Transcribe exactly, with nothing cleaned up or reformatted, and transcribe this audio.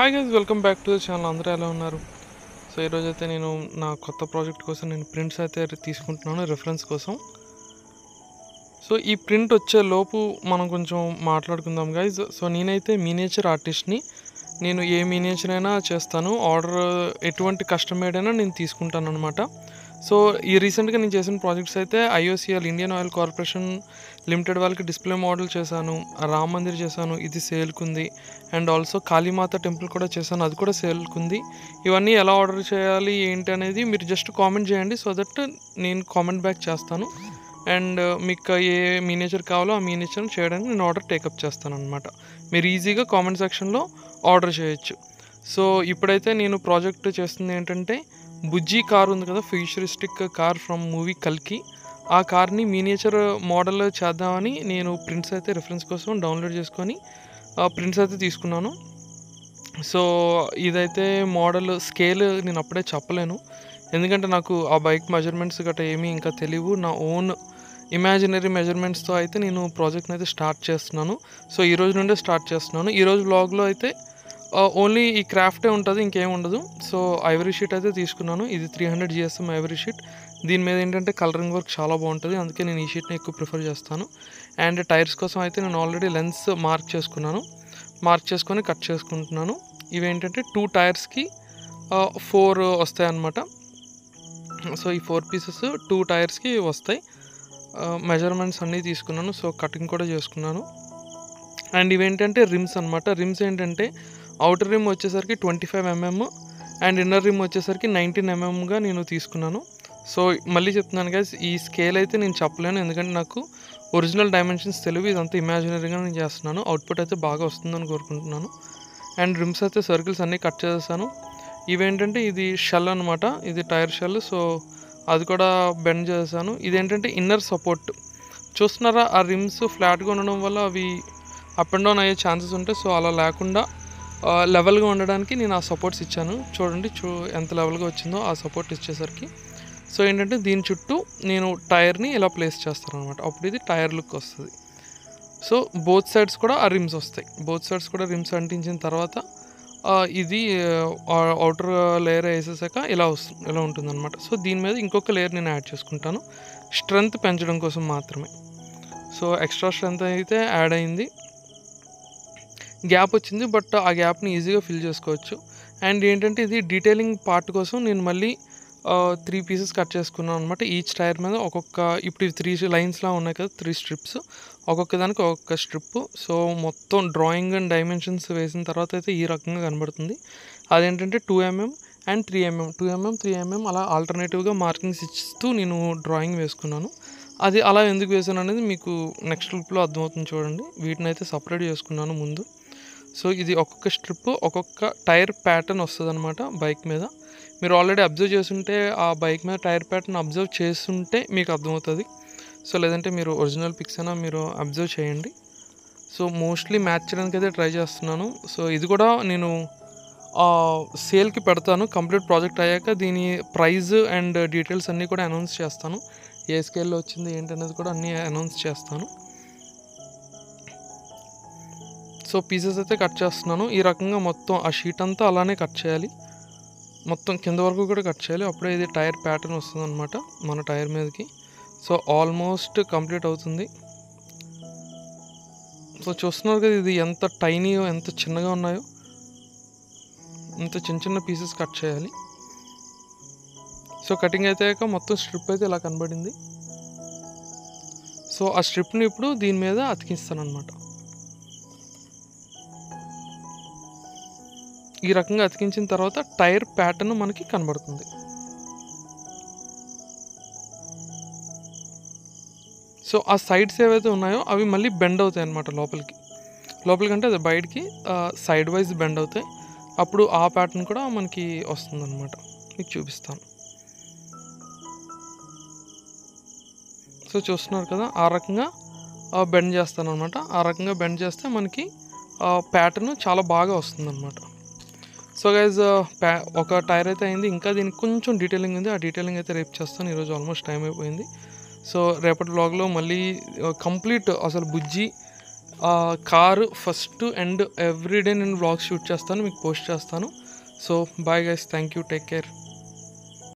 Hi guys, welcome back to the channel. అందరూ ఎలా ఉన్నారు? సో ఈరోజైతే నేను నా కొత్త ప్రాజెక్ట్ కోసం నేను ప్రింట్స్ అయితే తీసుకుంటున్నాను రిఫరెన్స్ కోసం. సో ఈ ప్రింట్ వచ్చే లోపు మనం కొంచెం మాట్లాడుకుందాం గైస్. సో నేనైతే మినియేచర్ ఆర్టిస్ట్ని. నేను ఏ మినియేచర్ అయినా చేస్తాను. ఆర్డర్ ఎటువంటి కస్టమ్ మేడ్ అయినా నేను తీసుకుంటాను అనమాట. సో ఈ రీసెంట్గా నేను చేసిన ప్రాజెక్ట్స్ అయితే IOCL Indian oil corporation limited వాళ్ళకి డిస్ప్లే మోడల్ చేశాను, రామ్ మందిర్ చేశాను, ఇది సేల్కి ఉంది. అండ్ ఆల్సో కాళీమాత టెంపుల్ కూడా చేశాను, అది కూడా సేల్కి ఉంది. ఇవన్నీ ఎలా ఆర్డర్ చేయాలి ఏంటి అనేది మీరు జస్ట్ కామెంట్ చేయండి, సో దట్ నేను కామెంట్ బ్యాక్ చేస్తాను. అండ్ మీకు ఏ మినియేచర్ కావాలో ఆ మినియేచర్ చేయడానికి నేను ఆర్డర్ టేకప్ చేస్తాను అనమాట. మీరు ఈజీగా కామెంట్ సెక్షన్లో ఆర్డర్ చేయొచ్చు. సో ఇప్పుడైతే నేను ప్రాజెక్ట్ చేస్తుంది ఏంటంటే, బుజ్జి కార్ ఉంది కదా, ఫ్యూచరిస్టిక్ కార్ ఫ్రమ్ మూవీ కల్కి, ఆ కార్ని మినియేచర్ మోడల్ చేద్దామని నేను ప్రింట్స్ అయితే రిఫరెన్స్ కోసం డౌన్లోడ్ చేసుకొని ప్రింట్స్ అయితే తీసుకున్నాను. సో ఇదైతే మోడల్ స్కేల్ నేను అప్పుడే చెప్పలేను, ఎందుకంటే నాకు ఆ బైక్ మెజర్మెంట్స్ గట్రా ఏమీ ఇంకా తెలియవు. నా ఓన్ ఇమాజినరీ మెజర్మెంట్స్తో అయితే నేను ప్రాజెక్ట్ని అయితే స్టార్ట్ చేస్తున్నాను. సో ఈ రోజు నుండే స్టార్ట్ చేస్తున్నాను. ఈరోజు వ్లాగ్లో అయితే ఓన్లీ ఈ క్రాఫ్టే ఉంటుంది, ఇంకేం ఉండదు. సో ఐవరీ షీట్ అయితే తీసుకున్నాను. ఇది three hundred GSM ivory sheet. దీని మీద ఏంటంటే కలరింగ్ వర్క్ చాలా బాగుంటుంది, అందుకే నేను ఈ షీట్ని ఎక్కువ ప్రిఫర్ చేస్తాను. అండ్ టైర్స్ కోసం అయితే నేను ఆల్రెడీ లెన్స్ మార్క్ చేసుకున్నాను, మార్క్ చేసుకొని కట్ చేసుకుంటున్నాను. ఇవేంటంటే టూ టైర్స్కి ఫోర్ వస్తాయి అన్నమాట. సో ఈ ఫోర్ పీసెస్ టూ టైర్స్కి వస్తాయి. మెజర్మెంట్స్ అన్నీ తీసుకున్నాను, సో కటింగ్ కూడా చేసుకున్నాను. అండ్ ఇవేంటంటే రిమ్స్ అనమాట. రిమ్స్ ఏంటంటే అవుటర్ రిమ్ వచ్చేసరికి twenty five mm and inner rim వచ్చేసరికి నైన్టీన్ ఎంఎంగా నేను తీసుకున్నాను. సో మళ్ళీ చెప్తున్నాను గైస్, ఈ స్కేల్ అయితే నేను చెప్పలేను, ఎందుకంటే నాకు ఒరిజినల్ డైమెన్షన్స్ తెలివి, ఇదంతా ఇమాజినరీగా నేను చేస్తున్నాను. అవుట్పుట్ అయితే బాగా వస్తుందని కోరుకుంటున్నాను. అండ్ రిమ్స్ అయితే సర్కిల్స్ అన్నీ కట్ చేసేసాను. ఇవేంటంటే ఇది షెల్ అనమాట, ఇది టైర్ షెల్. సో అది కూడా బెండ్ చేశాను. ఇదేంటంటే ఇన్నర్ సపోర్ట్. చూస్తున్నారా, ఆ రిమ్స్ ఫ్లాట్గా ఉండడం వల్ల అవి అప్ అండ్ డౌన్ అయ్యే ఛాన్సెస్ ఉంటాయి. సో అలా లేకుండా లెవెల్గా ఉండడానికి నేను ఆ సపోర్ట్స్ ఇచ్చాను. చూడండి చూ ఎంత లెవెల్గా వచ్చిందో ఆ సపోర్ట్ ఇచ్చేసరికి. సో ఏంటంటే దీని చుట్టూ నేను టైర్ని ఇలా ప్లేస్ చేస్తాను అనమాట, అప్పుడు ఇది టైర్ లుక్ వస్తుంది. సో బోత్ సైడ్స్ కూడా ఆ రిమ్స్ వస్తాయి. బోత్ సైడ్స్ కూడా రిమ్స్ అంటించిన తర్వాత ఇది అవుటర్ లేయర్ వేసేసాక ఇలా వస్తుంది, ఇలా ఉంటుంది అనమాట. సో దీని మీద ఇంకొక లేయర్ నేను యాడ్ చేసుకుంటాను, స్ట్రెంగ్త్ పెంచడం కోసం మాత్రమే. సో ఎక్స్ట్రా స్ట్రెంగ్త్ అయితే యాడ్ అయింది, గ్యాప్ వచ్చింది, బట్ ఆ గ్యాప్ని ఈజీగా ఫిల్ చేసుకోవచ్చు. అండ్ ఏంటంటే ఇది డీటెయిలింగ్ పార్ట్ కోసం నేను మళ్ళీ త్రీ పీసెస్ కట్ చేసుకున్నాను అనమాట. ఈచ్ టైర్ మీద ఒక్కొక్క, ఇప్పుడు ఇవి త్రీ లైన్స్లా ఉన్నాయి కదా, త్రీ స్ట్రిప్స్, ఒక్కొక్క దానికి ఒక్కొక్క స్ట్రిప్. సో మొత్తం డ్రాయింగ్ అండ్ డైమెన్షన్స్ వేసిన తర్వాత అయితే ఈ రకంగా కనబడుతుంది. అదేంటంటే two mm and three mm two mm three mm అలా ఆల్టర్నేటివ్గా మార్కింగ్స్ ఇస్తూ నేను డ్రాయింగ్ వేసుకున్నాను. అది అలా ఎందుకు వేసాను అనేది మీకు నెక్స్ట్ లుక్లో అర్థమవుతుంది, చూడండి. వీటిని అయితే సపరేట్ చేసుకున్నాను ముందు. సో ఇది ఒక్కొక్క స్ట్రిప్ ఒక్కొక్క టైర్ ప్యాటర్న్ వస్తుంది అనమాట బైక్ మీద. మీరు ఆల్రెడీ అబ్జర్వ్ చేస్తుంటే, ఆ బైక్ మీద టైర్ ప్యాటర్న్ అబ్జర్వ్ చేస్తుంటే మీకు అర్థమవుతుంది. సో లేదంటే మీరు ఒరిజినల్ పిక్స్ అయినా మీరు అబ్జర్వ్ చేయండి. సో మోస్ట్లీ మ్యాచ్ చేయడానికి అయితే ట్రై చేస్తున్నాను. సో ఇది కూడా నేను సేల్కి పెడతాను కంప్లీట్ ప్రాజెక్ట్ అయ్యాక. దీని ప్రైజ్ అండ్ డీటెయిల్స్ అన్నీ కూడా అనౌన్స్ చేస్తాను, ఏ స్కేల్లో వచ్చింది ఏంటనేది కూడా అన్నీ అనౌన్స్ చేస్తాను. సో పీసెస్ అయితే కట్ చేస్తున్నాను. ఈ రకంగా మొత్తం ఆ షీట్ అంతా అలానే కట్ చేయాలి, మొత్తం కింద వరకు కూడా కట్ చేయాలి, అప్పుడే ఇది టైర్ ప్యాటర్న్ వస్తుంది అనమాట మన టైర్ మీదకి. సో ఆల్మోస్ట్ కంప్లీట్ అవుతుంది. సో చూస్తున్నారు కదా, ఇది ఎంత టైనీయో, ఎంత చిన్నగా ఉన్నాయో, ఇంత చిన్న చిన్న పీసెస్ కట్ చేయాలి. సో కటింగ్ అయితే మొత్తం స్ట్రిప్ అయితే ఇలా కనబడింది. సో ఆ స్ట్రిప్ని ఇప్పుడు దీని మీద అతికిస్తాను అనమాట. ఈ రకంగా అతికించిన తర్వాత టైర్ ప్యాటర్న్ మనకి కనబడుతుంది. సో ఆ సైడ్స్ ఏవైతే ఉన్నాయో అవి మళ్ళీ బెండ్ అవుతాయి అన్నమాట, లోపలికి లోపలికి అంటే అది బయటికి సైడ్ వైజ్ బెండ్ అవుతాయి. అప్పుడు ఆ ప్యాటర్న్ కూడా మనకి వస్తుంది అనమాట, మీకు చూపిస్తాను. సో చూస్తున్నారు కదా, ఆ రకంగా బెండ్ చేస్తాను అనమాట. ఆ రకంగా బెండ్ చేస్తే మనకి ప్యాటర్న్ చాలా బాగా వస్తుంది అనమాట. సో గైజ్ ప్యా ఒక టైర్ అయితే అయింది, ఇంకా దీనికి కొంచెం డీటెయిలింగ్ ఉంది. ఆ డీటెయిలింగ్ అయితే రేపు చేస్తాను, ఈరోజు ఆల్మోస్ట్ టైం అయిపోయింది. సో రేపటి వ్లాగ్లో మళ్ళీ కంప్లీట్ అసలు Bujji car first and everyday నేను వ్లాగ్స్ షూట్ చేస్తాను, మీకు పోస్ట్ చేస్తాను. So bye guys, thank you, take care.